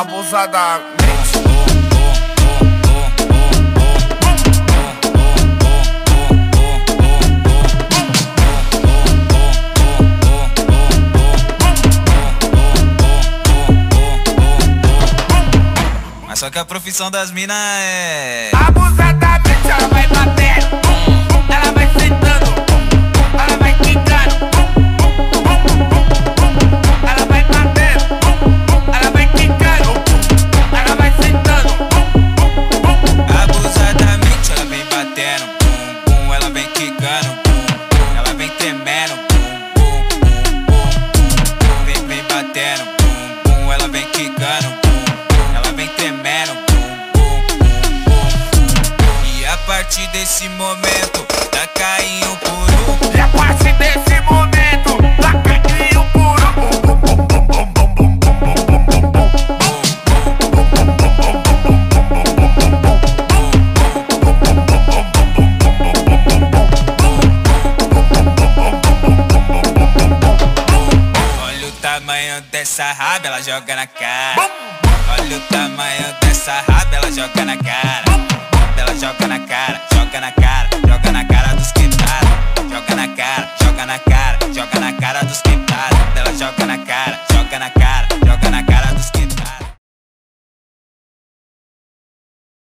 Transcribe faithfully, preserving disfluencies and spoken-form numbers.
abusadamente. Mas só que a profissão das minas é abusadamente. Ela vai batendo, ela vai sentando, ela vai quicando, ela vai batendo, ela vai quicando, ela vai sentando. Abusadamente ela vem batendo, bum, bum, ela vem quicando, bum, bum, ela vem tremendo, bum, bum, bum, bum, bum, vem, vem batendo, bum, bum, ela vem quicando, bum, bum, ela vem tremendo, bum, bum, bum, bum, bum. E a partir desse momento, tá caindo por um. E a partir desse momento, tá caindo por um. Olha o tamanho dessa raba, ela joga na cara. Olha o tamanho dessa raba, ela joga na cara. Ela joga na cara, joga na cara.